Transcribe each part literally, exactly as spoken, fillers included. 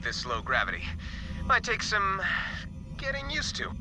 this low gravity. Might take some getting used to.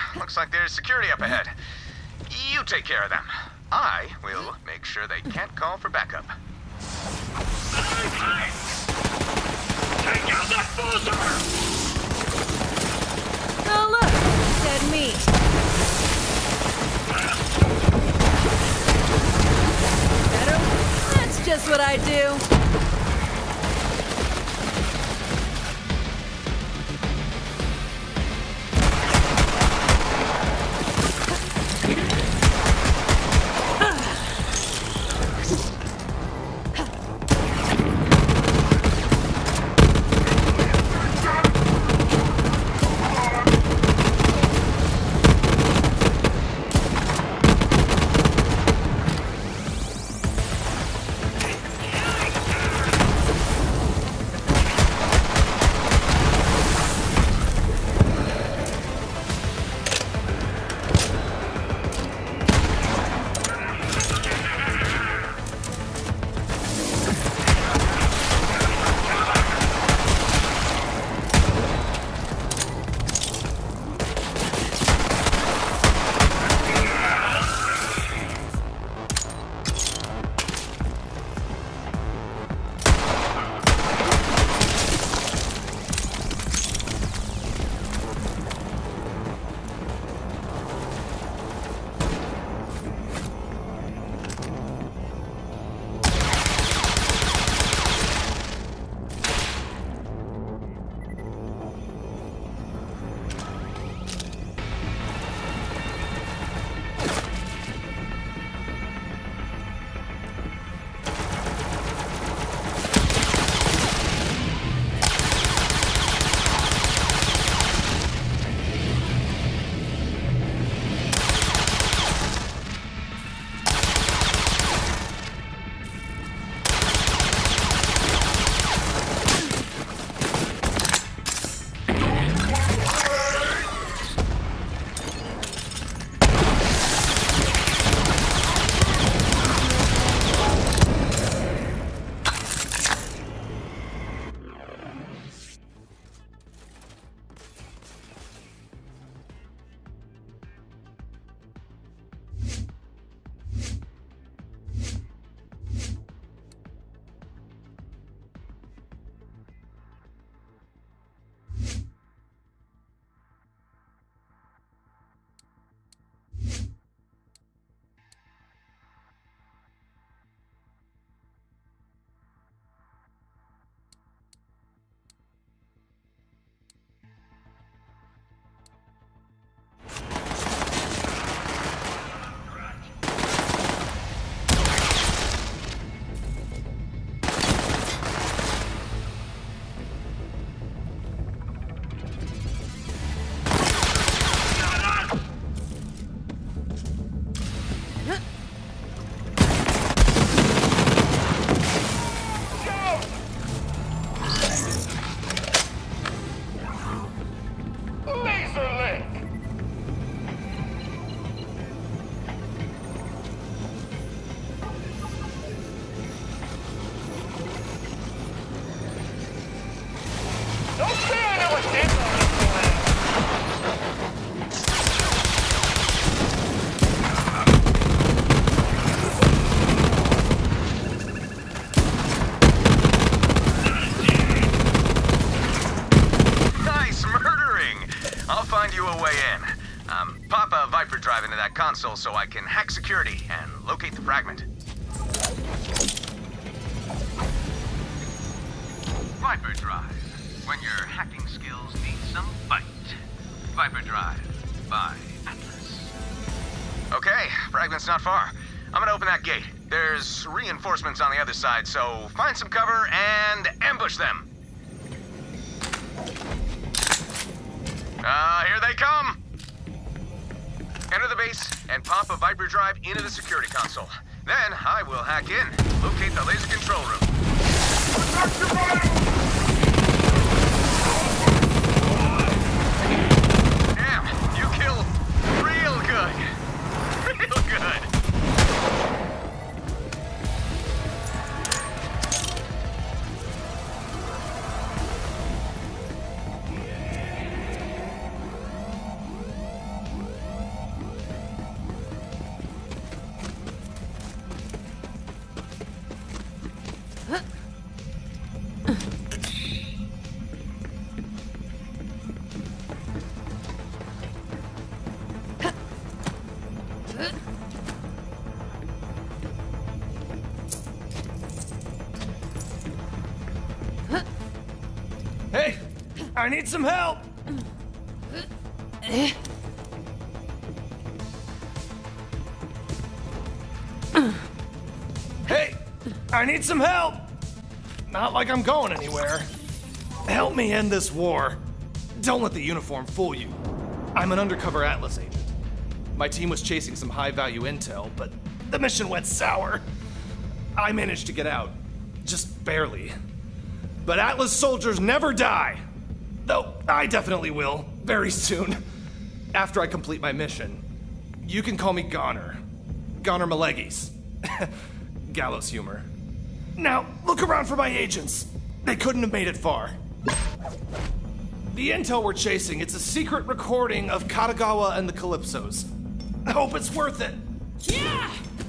Looks like there's security up ahead. You take care of them. I will make sure they can't call for backup. Take out that bulldozer! Oh look, dead meat. Better? That's just what I do. Console so I can hack security and locate the fragment. Viper Drive. When your hacking skills need some bite. Viper Drive by Atlas. Okay, fragment's not far. I'm gonna open that gate. There's reinforcements on the other side, so find some cover and ambush them. Ah, uh, here they come! Enter the base and pop a Viper Drive into the security console. Then I will hack in, locate the laser control room. Damn, you kill real good. Real good. Hey, I need some help! Hey, I need some help! Not like I'm going anywhere. Help me end this war. Don't let the uniform fool you. I'm an undercover Atlas agent. My team was chasing some high-value intel, but the mission went sour. I managed to get out. Just barely. But Atlas soldiers never die. Though I definitely will, very soon. After I complete my mission. You can call me Goner. Goner Malegis. Gallows humor. Now, look around for my agents. They couldn't have made it far. The intel we're chasing, it's a secret recording of Katagawa and the Calypsos. I hope it's worth it. Yeah!